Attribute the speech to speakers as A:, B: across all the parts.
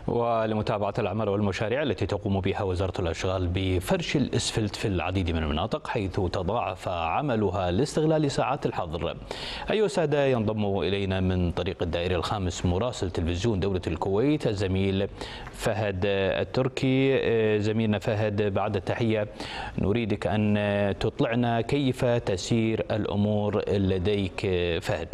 A: ولمتابعة الأعمال والمشاريع التي تقوم بها وزارة الأشغال بفرش الإسفلت في العديد من المناطق حيث تضاعف عملها لاستغلال ساعات الحظر. أيها السادة، ينضم إلينا من طريق الدائري الخامس مراسل تلفزيون دولة الكويت الزميل فهد التركي. زميلنا فهد، بعد التحية نريدك أن تطلعنا كيف تسير الأمور لديك فهد.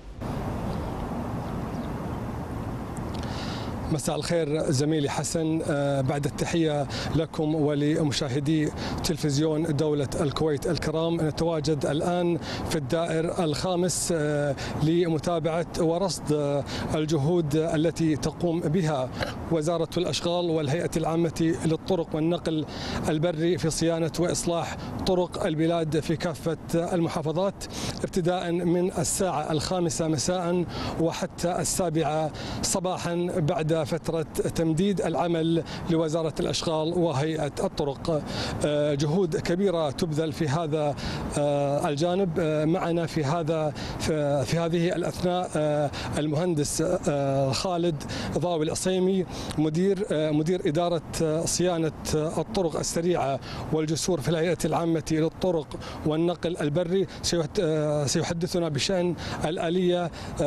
B: مساء الخير زميلي حسن، بعد التحية لكم ولمشاهدي تلفزيون دولة الكويت الكرام. نتواجد الآن في الدائر الخامس لمتابعة ورصد الجهود التي تقوم بها وزارة الأشغال والهيئة العامة للطرق والنقل البري في صيانة وإصلاح طرق البلاد في كافة المحافظات، ابتداء من الساعة 5 مساء وحتى 7 صباحا بعد فترة تمديد العمل لوزارة الأشغال وهيئة الطرق. جهود كبيرة تبذل في هذا الجانب. معنا في هذه الأثناء المهندس خالد ضاوي العصيمي، مدير إدارة صيانة الطرق السريعة والجسور في الهيئة العامة للطرق والنقل البري، سيحدثنا بشأن الآلية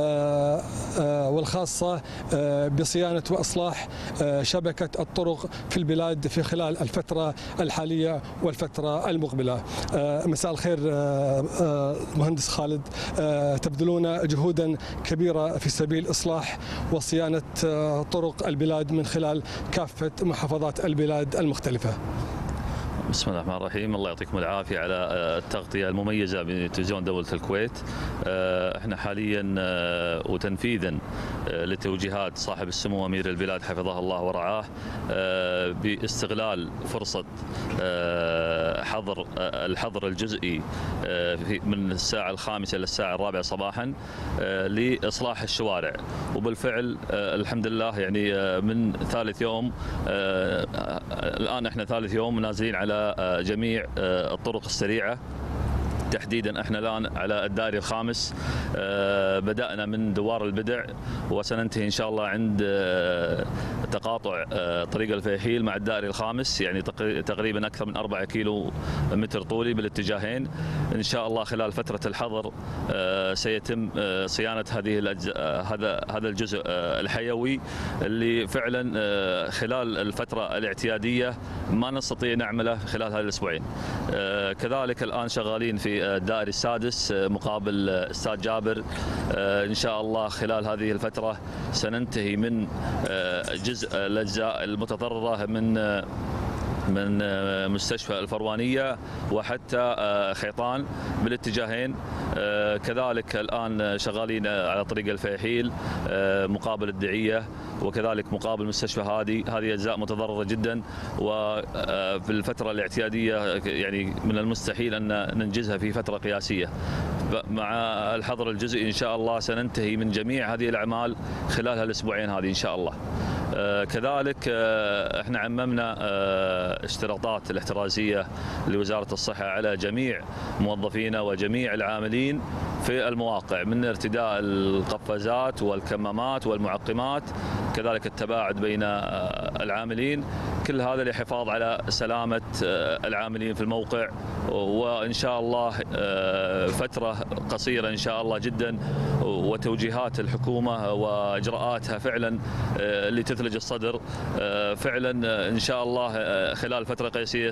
B: والخاصة بصيانة وإصلاح شبكة الطرق في البلاد في خلال الفترة الحالية والفترة المقبلة. مساء الخير مهندس خالد، تبذلون جهودا كبيرة في سبيل إصلاح وصيانة طرق البلاد من خلال كافة محافظات البلاد المختلفة.
C: بسم الله الرحمن الرحيم. الله يعطيكم العافية على التغطية المميزة بتلفزيون دولة الكويت. احنا حاليا وتنفيذا لتوجيهات صاحب السمو أمير البلاد حفظه الله ورعاه باستغلال فرصة الحظر الجزئي من الساعة 5 إلى الساعة 4 صباحا لإصلاح الشوارع، وبالفعل الحمد لله يعني من ثالث يوم، الآن احنا ثالث يوم نازلين على جميع الطرق السريعة. تحديدا احنا الان على الدائري الخامس، بدأنا من دوار البدع وسننتهي ان شاء الله عند تقاطع طريق الفيحيل مع الدائري الخامس، يعني تقريبا اكثر من 4 كيلو متر طولي بالاتجاهين. ان شاء الله خلال فترة الحظر سيتم صيانة هذا الجزء الحيوي اللي فعلا خلال الفترة الاعتيادية ما نستطيع نعمله خلال هذه الاسبوعين. كذلك الان شغالين في الدائري السادس مقابل استاد جابر. ان شاء الله خلال هذه الفترة سننتهي من جزء الاجزاء المتضررة من مستشفى الفروانية وحتى خيطان بالاتجاهين. كذلك الآن شغالين على طريق الفيحيل مقابل الدعية، وكذلك مقابل مستشفى هذه أجزاء متضررة جدا، وفي الفترة الاعتيادية يعني من المستحيل أن ننجزها في فترة قياسية. مع الحظر الجزئي إن شاء الله سننتهي من جميع هذه الأعمال خلال هالأسبوعين هذه إن شاء الله. كذلك احنا عممنا اشتراطات الاحترازية لوزارة الصحة على جميع موظفينا وجميع العاملين في المواقع، من ارتداء القفازات والكمامات والمعقمات، كذلك التباعد بين العاملين، كل هذا للحفاظ على سلامة العاملين في الموقع. وإن شاء الله فترة قصيرة إن شاء الله جدا، وتوجيهات الحكومة وإجراءاتها فعلا اللي تثلج الصدر فعلا إن شاء الله خلال فترة قياسية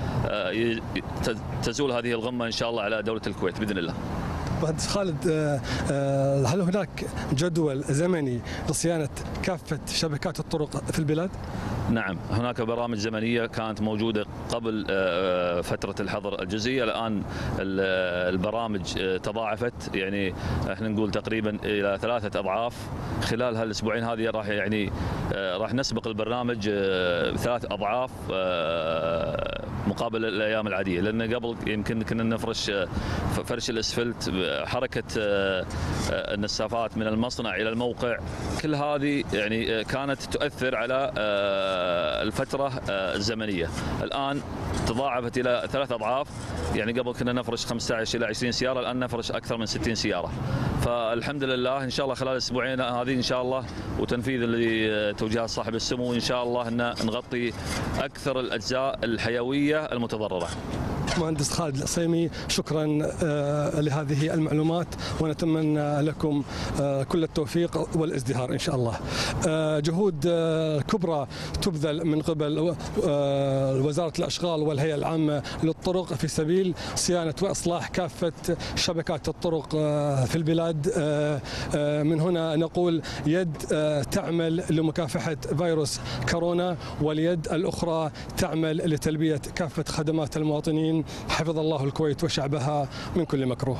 C: تزول هذه الغمة إن شاء الله على دولة الكويت بإذن الله.
B: مهندس خالد، هل هناك جدول زمني لصيانة كافة شبكات الطرق في البلاد؟
C: نعم، هناك برامج زمنية كانت موجودة قبل فترة الحظر الجزئي. الآن البرامج تضاعفت، يعني احنا نقول تقريبا إلى 3 أضعاف خلال هالأسبوعين هذه. راح نسبق البرنامج 3 أضعاف مقابل الأيام العادية، لأن قبل يمكن كنا نفرش فرش الأسفلت، حركة النسافات من المصنع إلى الموقع، كل هذه يعني كانت تؤثر على الفترة الزمنية. الآن تضاعفت إلى 3 أضعاف، يعني قبل كنا نفرش 15 إلى 20 سيارة، الآن نفرش أكثر من 60 سيارة. فالحمد لله ان شاء الله خلال الاسبوعين هذه ان شاء الله وتنفيذ لتوجيهات صاحب السمو ان شاء الله ان نغطي اكثر الاجزاء الحيويه المتضرره.
B: مهندس خالد العصيمي، شكرا لهذه المعلومات، ونتمنى لكم كل التوفيق والازدهار إن شاء الله. جهود كبرى تبذل من قبل وزارة الأشغال والهيئة العامة للطرق في سبيل صيانة وإصلاح كافة شبكات الطرق في البلاد. من هنا نقول يد تعمل لمكافحة فيروس كورونا، واليد الأخرى تعمل لتلبية كافة خدمات المواطنين. حفظ الله الكويت وشعبها من كل مكروه.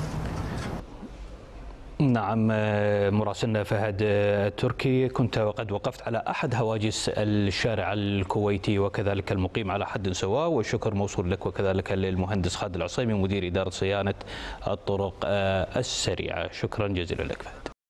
A: نعم، مراسلنا فهد التركي، كنت وقد وقفت على أحد هواجس الشارع الكويتي وكذلك المقيم على حد سواء، والشكر موصول لك وكذلك للمهندس خالد العصيمي مدير إدارة صيانة الطرق السريعة. شكرا جزيلا لك فهد.